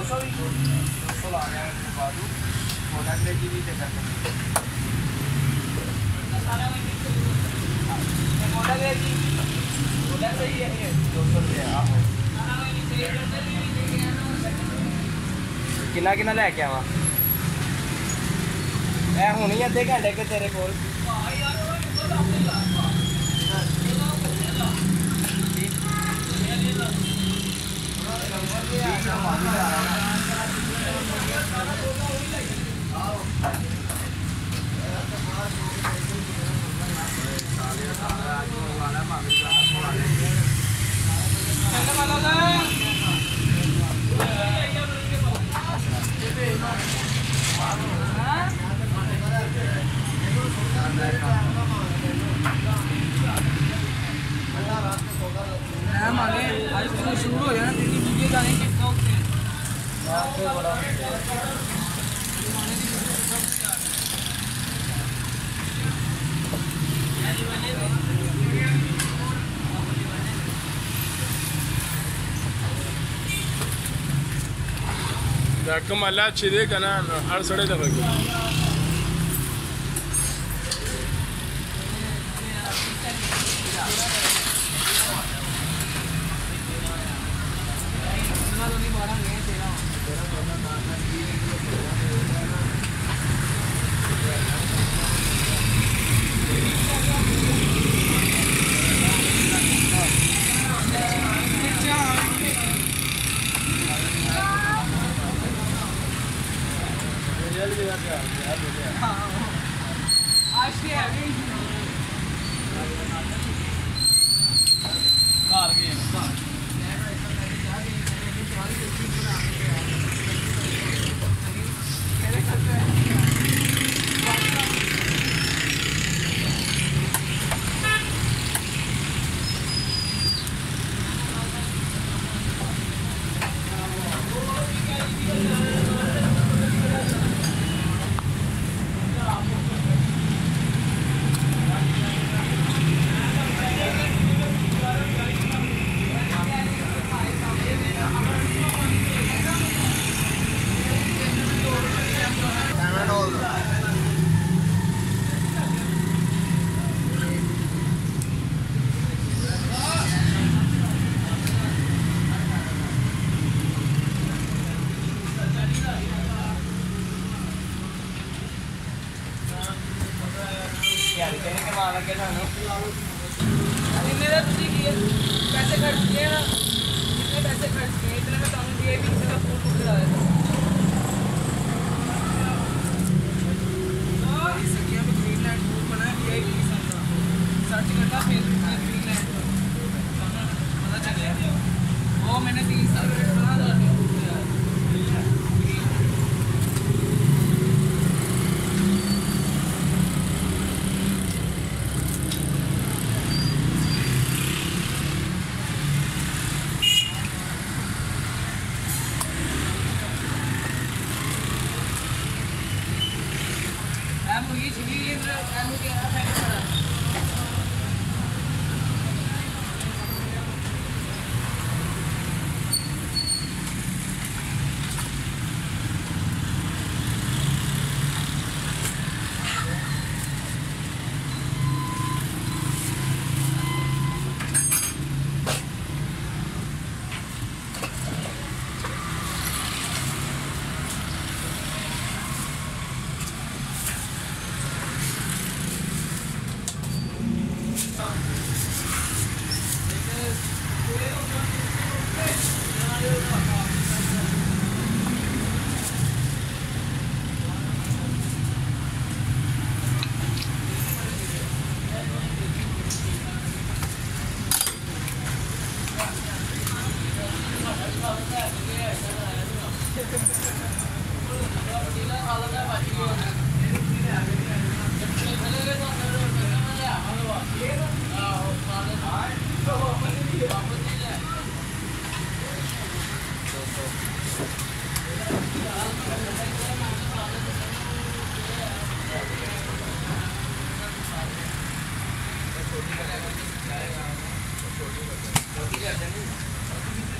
किन्ना किन्ना लैके आवा ऐ हुणी अद्धे घंटे के तेरे कोल आज शुरू हो जाना तेरी वीडियो जाने कितना होते हैं कमाला अच्छी दे का ना हर सड़े दफा पैसे खर्च किए ना कितने पैसे खर्च किए इतने में तुम दिए भी इसका फूल फूल रहा है इस सकिया में ग्रीनलैंड फूल बना है ये सर्च करता फेसबुक में ग्रीनलैंड पता चल गया वो मैंने 3 साल पहले बना था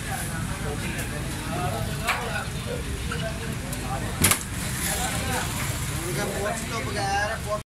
उनका पोस्ट तो बगैर